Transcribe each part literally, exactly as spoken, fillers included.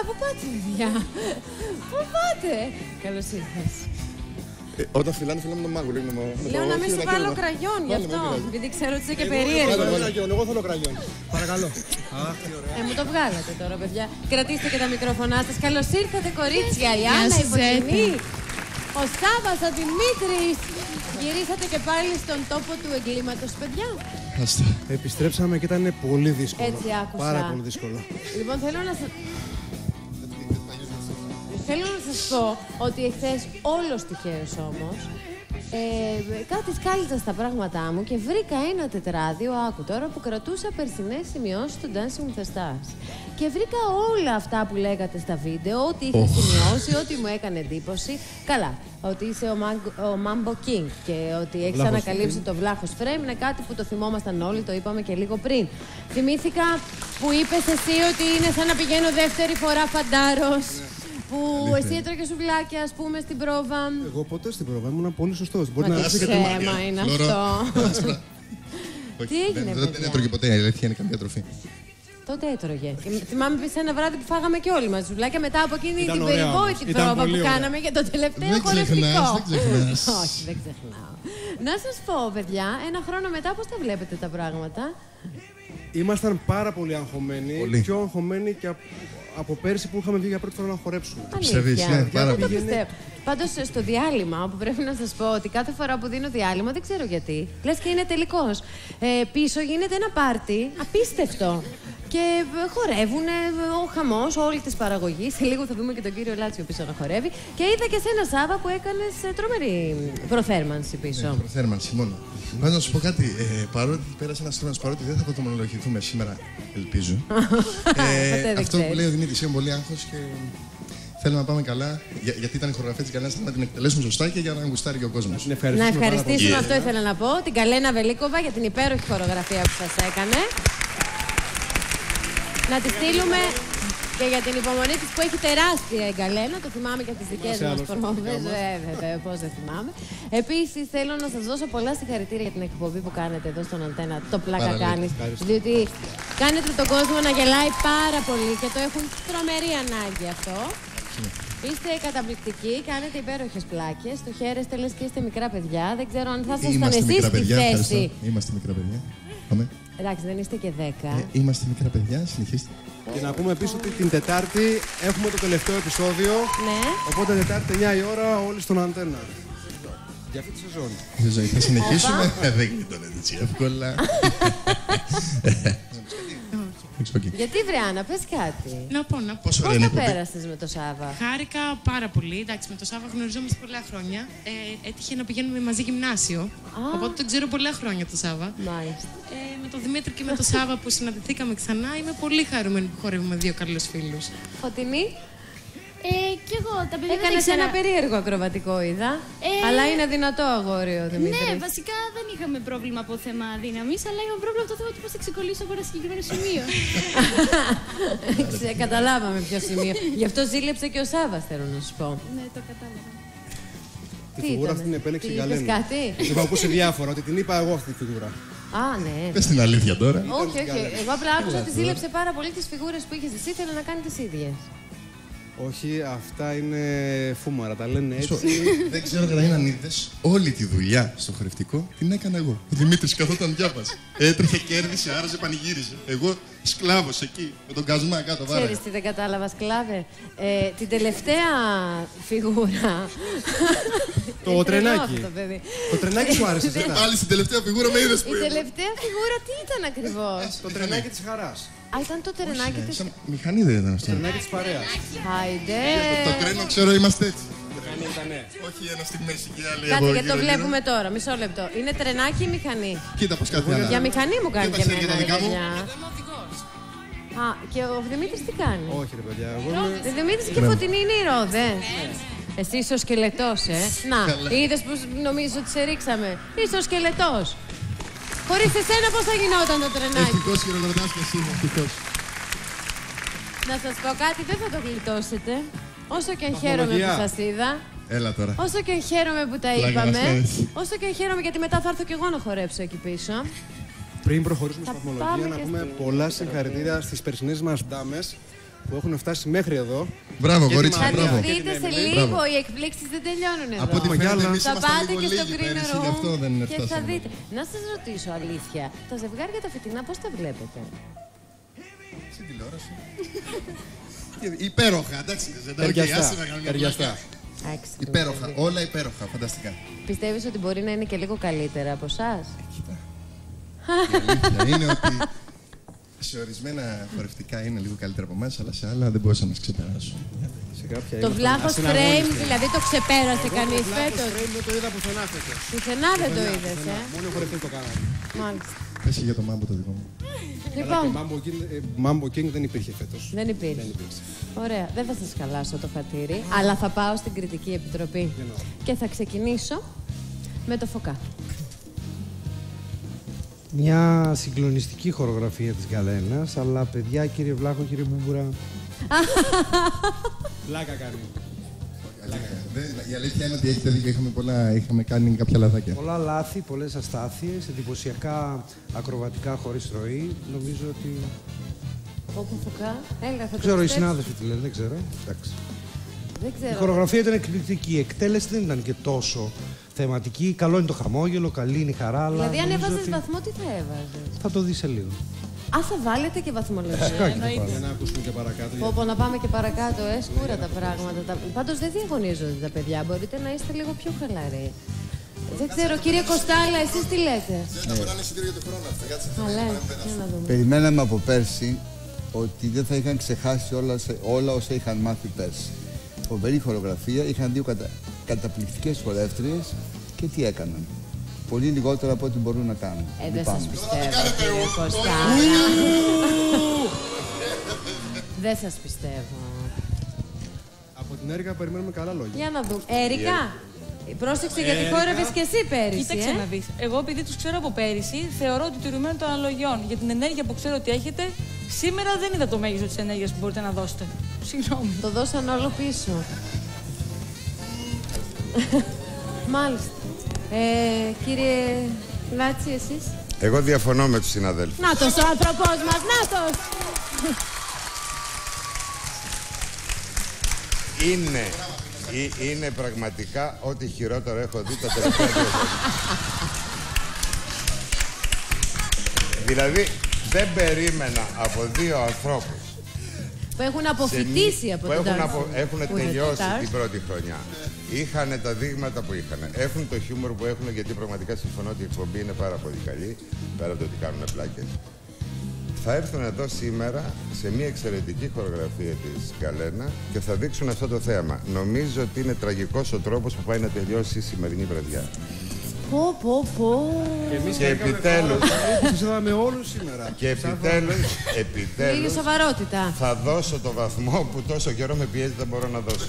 πού πάτε, παιδιά? Πού πάτε? Καλώς ήρθες. Ε, όταν φυλάνε, φυλάνε με τον μάγκο. Λέω να μην σου βάλω κραγιόν γι' αυτό, επειδή ξέρω ότι είσαι και περίεργο. Εγώ θέλω κραγιόν. Παρακαλώ. Ε, μου το βγάλατε τώρα, παιδιά. Κρατήστε και τα μικρόφωνά σας. Καλώς ήρθατε, κορίτσια. Η Άννα, η Φωτεινή, ο Σάββας, ο Δημήτρης. Γυρίσατε και πάλι στον τόπο του εγκλήματος, παιδιά. Επιστρέψαμε και ήταν πολύ δύσκολο. Έτσι άκουσα. Πάρα πολύ δύσκολο. Λοιπόν, θέλω να σας... Θέλω να σας πω ότι εχθές όλος τυχαίος όμως ε, κάτι σκάλιζα στα πράγματά μου και βρήκα ένα τετράδιο, άκου τώρα, που κρατούσα περσινές σημειώσεις του Dancing with the Stars. Και βρήκα όλα αυτά που λέγατε στα βίντεο, ό,τι είχα oh. σημειώσει, ό,τι μου έκανε εντύπωση. Καλά, ότι είσαι ο, Mag ο Mambo King και ότι έχεις Βλάχος ανακαλύψει frame. το βλάχος frame, είναι κάτι που το θυμόμασταν όλοι, το είπαμε και λίγο πριν. Θυμήθηκα που είπες εσύ ότι είναι σαν να πηγαίνω δεύτερη φορά φαντάρος. Που εσύ έτρωγες σουβλάκια, ας πούμε, στην πρόβα. Εγώ ποτέ στην πρόβα, ήμουν πολύ σωστός. Μα τι ψέμα είναι αυτό. Τι έγινε, παιδιά? Δεν έτρωγε ποτέ, η αλήθεια είναι καμία τροφή. Τότε έτρωγε. Θυμάμαι επίσης ένα βράδυ που φάγαμε και όλοι μας σουβλάκια μετά από εκείνη την περιβόητη πρόβα που κάναμε για το τελευταίο χορευτικό. Όχι, δεν ξεχνάω. Να σας πω, παιδιά, ένα χρόνο μετά πώς τα βλέπετε τα πράγματα? Ήμασταν πάρα πολύ αγχωμένοι. Πολύ. Πιο αγχωμένοι και από, από πέρσι που είχαμε βγει για πρώτη φορά να χορέψουμε. Αλήθεια. πάρα πολύ. Πάντως στο διάλειμμα, που πρέπει να σας πω ότι κάθε φορά που δίνω διάλειμμα, δεν ξέρω γιατί, λες και είναι τελικός. Ε, πίσω γίνεται ένα πάρτι απίστευτο. Και χορεύουν ο χαμός όλη τη παραγωγή. Σε λίγο θα δούμε και τον κύριο Λάτσιο πίσω να χορεύει. Και είδα και σένα, Σάβα, που έκανες τρομερή προθέρμανση πίσω. Ναι, προθέρμανση μόνο. Πάντως να σου πω κάτι. Ε, παρότι πέρασε ένας χρόνος, παρότι δεν θα το μονολογηθούμε σήμερα, ελπίζω. ε, αυτό που λέει ο Δημήτρης είναι πολύ άγχος και θέλουμε να πάμε καλά. Για, γιατί ήταν η χορογραφία της Γκαλένας, να την εκτελέσουμε σωστά και για να γουστάρει και ο κόσμος. Να ευχαριστήσουμε, αυτό ήθελα να πω, την Γκαλένα Βελίκοβα για την υπέροχη χορογραφία που σας έκανε. Να τη στείλουμε και για την υπομονή της που έχει τεράστια η Γκαλένα. Το θυμάμαι και από τις δικές μας προμοβές. Βέβαια, πώς δεν θυμάμαι. Επίσης, θέλω να σας δώσω πολλά συγχαρητήρια για την εκπομπή που κάνετε εδώ στον Αντένα. Το πλάκα κάνεις. Διότι κάνετε τον κόσμο να γελάει πάρα πολύ και το έχουν τρομερή ανάγκη αυτό. Είστε καταπληκτικοί, κάνετε υπέροχες πλάκες. Το χαίρεστε, λες και είστε μικρά παιδιά. Δεν ξέρω αν θα ήσασταν εσείς στη θέση. Είμαστε μικρά παιδιά. Πάμε. Εντάξει, δεν είστε και δέκα. Ε, είμαστε μικρά παιδιά, συνεχίστε. Και να πούμε επίσης ότι την Τετάρτη έχουμε το τελευταίο επεισόδιο. Ναι. Οπότε Τετάρτη εννιά η ώρα όλοι στον Αντένα. Για αυτή τη σεζόν. Στη ζωή θα συνεχίσουμε. Δεν γλίτωνε έτσι εύκολα. Γιατί βρε Άννα, πες κάτι. Να πω, να πω. Πώς θα πέρασες με το Σάβα? Χάρηκα πάρα πολύ. Εντάξει, με το Σάβα γνωριζόμαστε πολλά χρόνια. Ε, έτυχε να πηγαίνουμε μαζί γυμνάσιο. Α. Οπότε τον ξέρω πολλά χρόνια το Σάβα. Μάλιστα. Ε, με τον Δημήτρη και με το Σάβα που συναντηθήκαμε ξανά, είμαι πολύ χαρούμενη που χορεύουμε δύο καλούς φίλους. Φωτεινή. Ε, κι εγώ τα παιδιά. Έκανες ένα περίεργο ακροβατικό, είδα. Ε, αλλά είναι δυνατό αγόρι ο Δημήτρης. Ναι, βασικά δεν είχαμε πρόβλημα από θέμα δύναμης, αλλά είχαμε πρόβλημα από το θέμα του πώς θα ξεκολλήσω από ένα συγκεκριμένο σημείο. Καταλάβαμε ποιο σημείο. Γι' αυτό ζήλεψε και ο Σάββας, θέλω να σου πω. Ναι, το κατάλαβα. Τη φιγούρα αυτή την επέλεξε η Γκαλένα. Κάτι? Έχω ακούσει διάφορα, ότι την είπα εγώ αυτή τη φιγούρα. Α, ναι. Πες την αλήθεια τώρα. Όχι, όχι. Εγώ απλά άκουσα ότι ζήλεψε πάρα πολύ τις φιγούρες που είχες εσύ, ήθελε να κάνει τις ίδιες. Όχι, αυτά είναι φούμαρα, τα λένε έτσι. Δεν ξέρω κατά αν είδες, όλη τη δουλειά στο χορευτικό την έκανα εγώ. Ο Δημήτρης καθόταν διάβασε. Έτρεχε, κέρδισε, άραζε, πανηγύριζε. Εγώ σκλάβος εκεί, με τον κασμά κάτω βάρα. Ξέρεις τι δεν κατάλαβα, σκλάβε. Ε, την τελευταία φιγούρα. Το τρενάκι. Το τρενάκι σου άρεσε. Πάλι στην τελευταία φιγούρα με είδες που Η τελευταία φιγούρα τι ήταν ακριβώς? Το τρενάκι της χαράς. Α, ήταν το τρενάκι της... Σαν μηχανή δεν ήταν αυτό. Το τρενάκι της παρέας. Χάιντε. Το τρένο ξέρω είμαστε έτσι. Μηχανή ήτανε. Όχι ένα στη μέση και άλλη. Κάτσε γιατί το βλέπουμε τώρα, μισό λεπτό. Είναι τρενάκι ή μηχανή? Κοίτα πως κάτι άλλο. Για μηχανή μου κάνει και εμένα, ρε παιδιά. Είμαι οδηγός. Α, και ο Δημήτρης τι κάνει? Όχι ρε παιδιά, εγώ Ο Δημήτρης και η Φωτεινή είναι οι ρόδες. Εσύ είσαι ο σκελετός, ε. Να, είδες πως νομίζεις ότι σε ρίξαμε. Είσαι ο σκελετός. Χωρίς εσένα πώς θα γινόταν το τρενάκι? Ευτυχώς χειροκροτάς και εσύ, ευτυχώς. Να σας πω κάτι, δεν θα το γλιτώσετε. Όσο και αν χαίρομαι που σας είδα. Έλα τώρα. Όσο και χαίρομαι που τα Πλάκα είπαμε. μας Όσο και χαίρομαι γιατί μετά θα έρθω κι εγώ να χορέψω εκεί πίσω. πριν προχωρήσουμε Θα στη πάμε βαθμολογία, να και πούμε στη- πολλά συγχαρητήρια στις περσινές μας ντάμες. που έχουν φτάσει μέχρι εδώ. Μπράβο, κορίτσια, θα μπράβο. Θα τη δείτε σε λίγο, οι εκπλήξεις δεν τελειώνουν εδώ. Από ό,τι φαίνεται, εμείς θα είμαστε πάτε λίγο και στο λίγοι green πέρυσι, γι' αυτό δεν room είναι και θα φτάσαμε. δείτε. Να σας ρωτήσω αλήθεια, τα ζευγάρια τα φετινά πώς τα βλέπετε? Στην τηλεόραση. Υπέροχα, εντάξει. Ταιριαστά. Υπέροχα, όλα υπέροχα, φανταστικά. Πιστεύεις ότι μπορεί να είναι και λίγο καλύτερα από εσάς? Κοίτα. Η αλήθεια είναι ότι σε ορισμένα χορευτικά είναι λίγο καλύτερα από εμάς, αλλά σε άλλα δεν μπορούσα να μας ξεπεράσω. Το βλάχος frame, δηλαδή το ξεπέρασε κανείς φέτος? Δεν το είδα πουθενά φέτος. Πουθενά δεν το είδες, ε? Μόνο οι χορευτές το κάνανε. Μάλιστα. Πες για το μάμπο το δικό μου. Λοιπόν, Mambo King δεν υπήρχε φέτος. δεν υπήρχε. Ωραία, δεν θα σας χαλάσω το χατήρι, αλλά θα πάω στην κριτική επιτροπή. Και θα ξεκινήσω με το Φωκά. Μια συγκλονιστική χορογραφία της Γκαλένας, αλλά παιδιά, κύριε Βλάχο, κύριε Μπούμπουρα. Πλάκα κάνει. Η αλήθεια είναι ότι έχετε δίκιο, είχαμε, πολλά, είχαμε κάνει κάποια λαθάκια. Πολλά λάθη, πολλές αστάθειες, εντυπωσιακά ακροβατικά χωρίς ροή. Νομίζω ότι. Όπου Φωκά, έλα, θα το Ξέρω, οι πιστέψεις. συνάδελφοι τι λένε, δεν ξέρω. Εντάξει. Δεν Η ξέρω. χορογραφία ήταν εκπληκτική. Η εκτέλεση δεν ήταν και τόσο θεματική. Καλό είναι το χαμόγελο, καλή είναι η χαρά. Αλλά Δηλαδή, αν νομίζω έβαζες ότι βαθμό, τι θα έβαζες? θα το δεις σε λίγο. Α, θα βάλετε και βαθμολογία. Φυσικά και το εννοείται. πάρω. Για να ακούσουμε και παρακάτω. Πω, πω, να πάμε και παρακάτω, ε, σκούρα τα πράγματα. Τα... Πάντως δεν διαγωνίζονται τα παιδιά, μπορείτε να είστε λίγο πιο χαλαροί. Δεν ξέρω, κύριε Κοστάλα, εσείς τι λέτε? Δεν θα φοράνε εισιτήριο για το χρόνο αυτά, κάτσε. Αλλά, για να δούμε. Περιμέναμε από πέρσι ότι δεν θα είχαν ξεχάσει όλα, όλα όσα είχαν μάθει πέρσι. Φοβερή χορογραφία, είχαν δύο κατα... καταπληκτικές χορεύτριες και τι έκαναν? Πολύ λιγότερα από ό,τι μπορούν να κάνουν. Ε, δεν Λυπάμαι. σας πιστεύω, κύριε Κοστάλα. Δεν σας πιστεύω. Από την Έρικα περιμένουμε καλά λόγια. Για να δούμε. Έρικα, πρόσεξε γιατί χόρευες και εσύ πέρυσι, Κοίταξε ε. να δεις. Εγώ επειδή τους ξέρω από πέρυσι, θεωρώ ότι τηρουμένων των αναλογιών για την ενέργεια που ξέρω ότι έχετε, σήμερα δεν είδα το μέγιστο της ενέργειας που μπορείτε να δώσετε. Συγγνώμη. Το δώσαν όλο πίσω. Μάλιστα. Ε, κύριε Λάτση, εσείς? Εγώ διαφωνώ με τους συναδέλφους. Νάτος ο άνθρωπός μας, νάτος! Είναι, ε, είναι πραγματικά ό,τι χειρότερο έχω δει τα τελευταία δύο χρόνια. Δηλαδή, δεν περίμενα από δύο ανθρώπους Που έχουν αποφοιτήσει από που τον έχουν, Dance απο, έχουν with the τελειώσει Stars. την πρώτη χρονιά. Είχαν τα δείγματα που είχαν. Έχουν το χιούμορ που έχουν, γιατί πραγματικά συμφωνώ ότι η εκπομπή είναι πάρα πολύ καλή, πέρα από το ότι κάνουν πλάκες. Θα έρθουν εδώ σήμερα σε μια εξαιρετική χορογραφία της Γκαλένα και θα δείξουν αυτό το θέαμα. Νομίζω ότι είναι τραγικός ο τρόπος που πάει να τελειώσει η σημερινή βραδιά. Πω, πω, πω. Και επιτέλους, Σας είδαμε όλους σήμερα. και επιτέλους, Λίγη επιτέλους, σοβαρότητα. θα δώσω το βαθμό που τόσο καιρό με πιέζει δεν μπορώ να δώσω.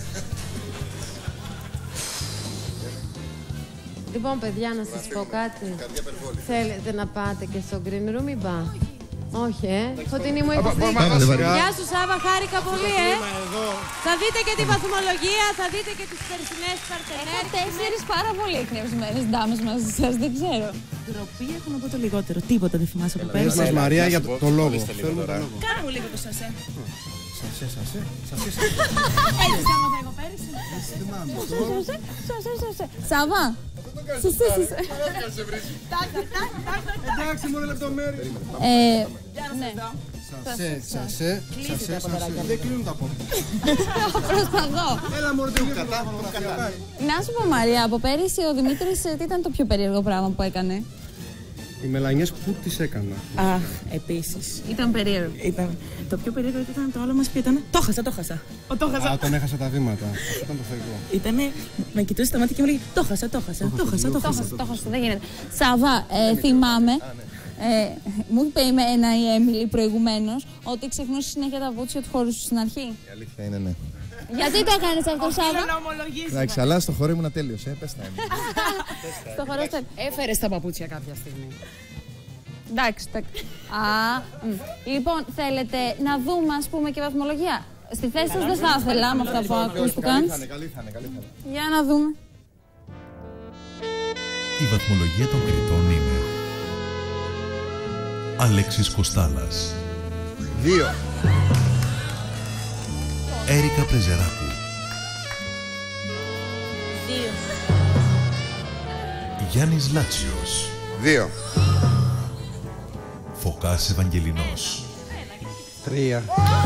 Λοιπόν, παιδιά, να σας πω κάτι. Θέλετε να πάτε και στο green room ή μπα? Όχι, ε. Φωτεινή μου υποστήριξη. Γεια σου, Σάβα, χάρηκα πολύ, ε. Θα δείτε και τη βαθμολογία, θα δείτε και τις περσινές παρτενέρες. Τέσσερις πάρα πολύ εκνευρισμένες ντάμες μαζί σας, δεν ξέρω. Ντροπή έχω να πω το λιγότερο. Τίποτα δεν θυμάσαι από Πες πέρυσι. μας, Μαρία, για το, το λόγο. Θέλουμε το λόγο. Κάνε μου λίγο το σασέ. Σασέ, σασέ, σασέ. Έτσι θα έμαθα εγώ πέρυσι. Σωσέ, σωσέ. Σάβα. Σωσέ, σωσέ. Εντάξει, μόνο λεπτομέρειες. Ε, ναι. Σασέ, σασέ, σασέ, σασέ. Δεν κλείνουν τα πόδια. Προσπαθώ. Έλα, μωρέ, δεν κατά. Να σου πω, Μαρία, από πέρυσι ο Δημήτρης ε, τι ήταν το πιο περίεργο πράγμα που έκανε? Οι μελανιές που τις έκανα. Αχ, επίσης. Ήταν περίεργο. Ήταν... Το πιο περίεργο ήταν το άλλο μας που ήταν. Το χάσα, το χάσα. Ο, το χάσα. Α, τον έχασα τα βήματα. Αυτό ήταν το θεϊκό. Ήτανε, με κοιτούσε στα μάτια και μου λέγει Το χάσα, το χάσα, το χάσα, το χάσα. Το χάσα, δεν γίνεται. Σάβα, ε, θυμάμαι. Ε, μου είπε η Μένα η Έμιλη προηγουμένως ότι ξεχνούσε συνέχεια τα βούτσια του χώρου σου στην αρχή. Η αλήθεια είναι ναι. Γιατί το έκανες αυτό, Σάβα? Εντάξει, αλλά στο χώρο ήμουν τέλειος, ε, πες τα είναι. Στο χώρο σου. Έφερες τα παπούτσια κάποια στιγμή. Εντάξει, εντάξει. Α, μ. Λοιπόν, θέλετε να δούμε, ας πούμε, και βαθμολογία. Στη θέση σας δεν θα ήθελα με αυτά που ακούστηκαν. Καλή θα είναι, καλή θα είναι, καλή θα είναι. Για να δούμε. Η βαθμολογία των κριτών είναι Αλέξης Κοστάλας Δύο. Έρικα Πρεζεράκου. Δύο. Γιάννης Λάτσιος. Δύο. Φωκάς Ευαγγελινός. Τρία.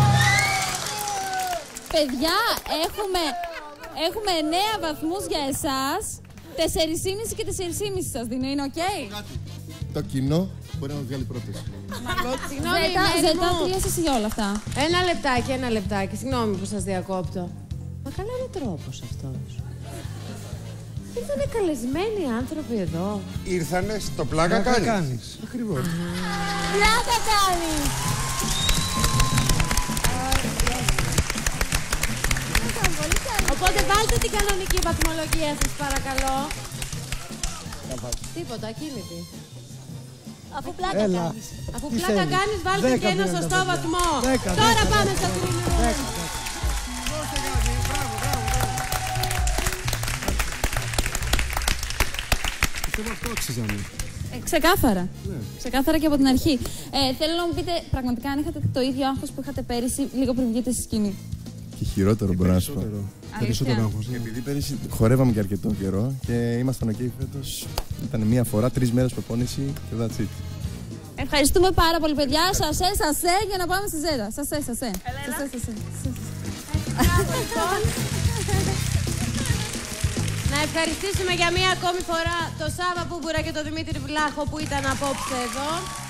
Παιδιά, έχουμε, έχουμε εννέα βαθμούς για εσάς. Τέσσερις και μισό και τέσσερις και μισό σας δίνω, είναι οκ? Το κοινό μπορεί να βγάλει πρόταση. Συγγνώμη, Ζετά, τρία σας για όλα αυτά. Ένα λεπτάκι, ένα λεπτάκι. Συγγνώμη που σας διακόπτω. Μα καλά είναι τρόπος αυτός. Ήρθανε καλεσμένοι άνθρωποι εδώ. Ήρθανε στο πλάκα κάνεις. κάνεις. Ακριβώς. Πλάκα κάνεις. Οπότε βάλτε την κανονική βαθμολογία σας, παρακαλώ. Τίποτα, ακίνητη. Αφού πλάκα Έλα. κάνεις. Αφού Τι πλάκα θέλεις? κάνεις, βάλτε Δέκα και ένα δίνω τα σωστό παιδιά. βαθμό. Δέκα, Τώρα δέκα, πάμε δέκα. στο κρίνο. Πιστεύω αυτό αξίζαμε. Ε, ξεκάθαρα. Ξεκάθαρα και από την αρχή. Ε, θέλω να μου πείτε πραγματικά αν είχατε το ίδιο άγχος που είχατε πέρυσι λίγο πριν βγείτε στη σκηνή. Και χειρότερο μπορώ να σου πω. Περισσότερο άγχος. ναι. Επειδή πέρυσι χορεύαμε και αρκετό καιρό και ήμασταν ok φέτος. Ήταν μία φορά, τρεις μέρες προπόνηση και that's it. Ευχαριστούμε πάρα πολύ, παιδιά. Σας ε, σας ε, για να πάμε στη Ζέτα. Σας ε, σας ε. Σας ε, σας ε. Να ευχαριστήσουμε για μία ακόμη φορά το Σάβα Πούμπουρα και τον Δημήτρη Βλάχο που ήταν απόψε εδώ.